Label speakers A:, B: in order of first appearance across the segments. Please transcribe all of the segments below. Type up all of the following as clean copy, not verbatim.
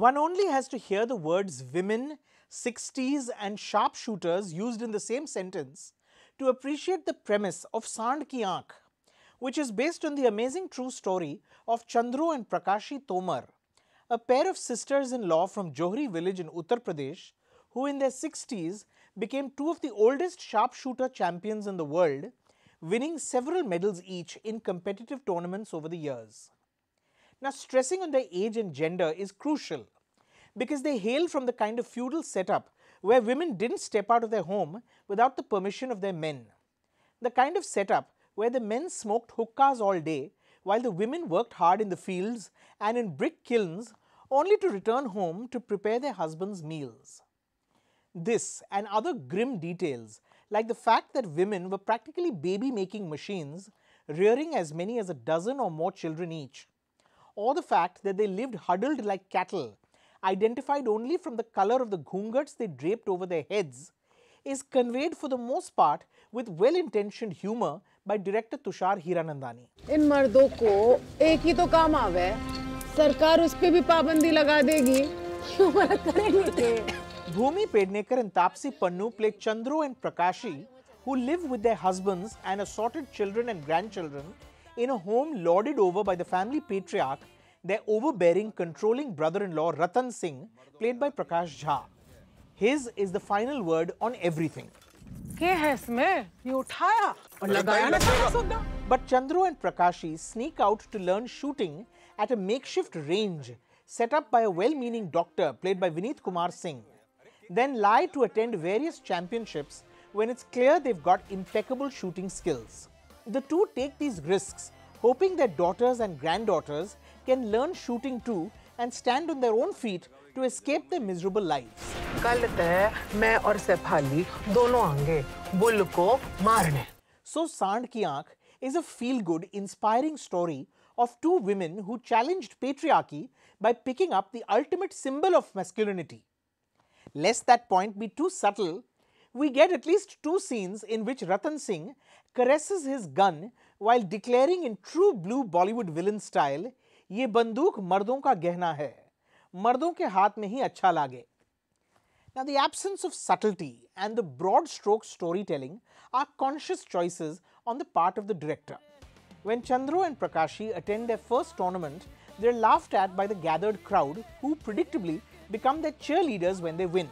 A: One only has to hear the words women, 60s and sharpshooters used in the same sentence to appreciate the premise of Saand ki Aankh, which is based on the amazing true story of Chandru and Prakashi Tomar, a pair of sisters-in-law from Johri village in Uttar Pradesh who in their 60s became two of the oldest sharpshooter champions in the world, winning several medals each in competitive tournaments over the years. Now, stressing on their age and gender is crucial because they hail from the kind of feudal setup where women didn't step out of their home without the permission of their men. The kind of setup where the men smoked hookahs all day while the women worked hard in the fields and in brick kilns only to return home to prepare their husbands' meals. This and other grim details, like the fact that women were practically baby-making machines, rearing as many as a dozen or more children each, or the fact that they lived huddled like cattle, identified only from the color of the ghungats they draped over their heads, is conveyed for the most part with well-intentioned humor by director Tushar Hiranandani.
B: इन मर्दों को एक ही तो काम आवे, सरकार उस पे भी पाबंदी लगा देगी, क्यों मदद करेंगे?
A: Bhumi, Pednekar and Taapsee Pannu play Chandru and Prakashi, who live with their husbands and assorted children and grandchildren in a home lorded over by the family patriarch, their overbearing, controlling brother-in-law Ratan Singh, played by Prakash Jha. His is the final word on everything.
B: क्या है इसमें? ये उठाया और लगाया ना सारा सौदा.
A: But Chandru and Prakashi sneak out to learn shooting at a makeshift range set up by a well-meaning doctor played by Vineet Kumar Singh, then lie to attend various championships when it's clear they've got impeccable shooting skills. The two take these risks, hoping their daughters and granddaughters can learn shooting too and stand on their own feet to escape their miserable lives.
B: कल तय मैं और सेफाली दोनों आएंगे bull को मारने.
A: So Saand ki Aankh is a feel-good, inspiring story of two women who challenged patriarchy by picking up the ultimate symbol of masculinity. Lest that point be too subtle, we get at least two scenes in which Ratan Singh caresses his gun while declaring in true blue Bollywood villain style, "ये बंदूक मर्दों का गहना है, मर्दों के हाथ में ही अच्छा लागे." Now, the absence of subtlety and the broad stroke storytelling are conscious choices on the part of the director. When Chandru and Prakashi attend their first tournament, they're laughed at by the gathered crowd who predictably become their cheerleaders when they win.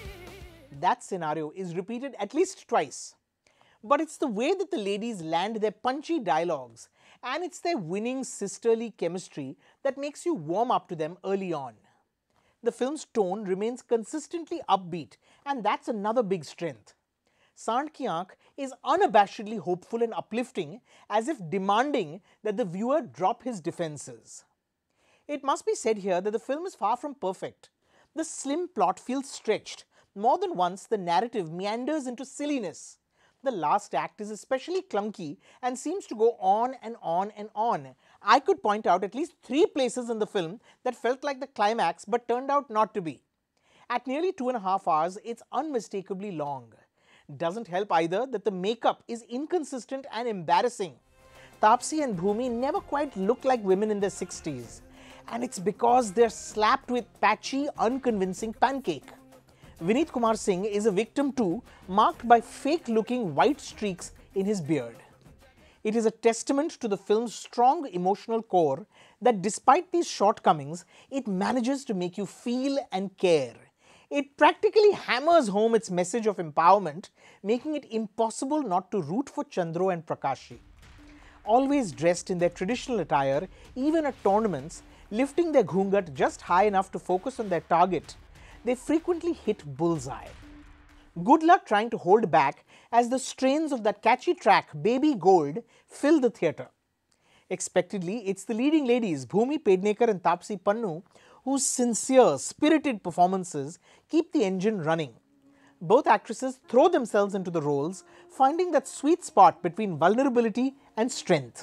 A: That scenario is repeated at least twice. But it's the way that the ladies land their punchy dialogues and it's their winning sisterly chemistry that makes you warm up to them early on. The film's tone remains consistently upbeat, and that's another big strength. Saand ki Aankh is unabashedly hopeful and uplifting, as if demanding that the viewer drop his defenses. It must be said here that the film is far from perfect. The slim plot feels stretched. More than once, the narrative meanders into silliness. The last act is especially clunky and seems to go on and on and on. I could point out at least 3 places in the film that felt like the climax but turned out not to be. At nearly 2.5 hours, it's unmistakably long. Doesn't help either that the makeup is inconsistent and embarrassing. Taapsee and Bhumi never quite look like women in their 60s. And it's because they're slapped with patchy, unconvincing pancake. Vineet Kumar Singh is a victim too, marked by fake-looking white streaks in his beard. It is a testament to the film's strong emotional core that despite these shortcomings, it manages to make you feel and care. It practically hammers home its message of empowerment, making it impossible not to root for Chandru and Prakashi. Always dressed in their traditional attire, even at tournaments, lifting their ghungat just high enough to focus on their target, they frequently hit bullseye. Good luck trying to hold back as the strains of that catchy track, Baby Gold, fill the theatre. Expectedly, it's the leading ladies, Bhumi, Pednekar and Taapsee Pannu, whose sincere, spirited performances keep the engine running. Both actresses throw themselves into the roles, finding that sweet spot between vulnerability and strength.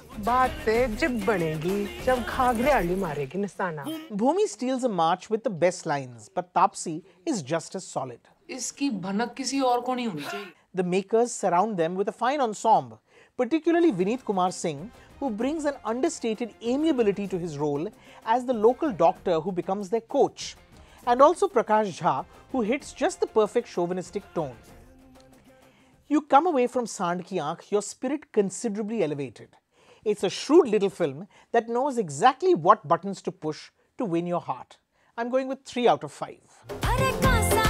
A: Bhumi steals a march with the best lines, but Taapsee is just as solid. The makers surround them with a fine ensemble, particularly Vineet Kumar Singh, who brings an understated amiability to his role as the local doctor who becomes their coach. and also Prakash Jha, who hits just the perfect chauvinistic tone. You come away from Saand Ki Aankh, your spirit considerably elevated. It's a shrewd little film that knows exactly what buttons to push to win your heart. I'm going with 3 out of 5.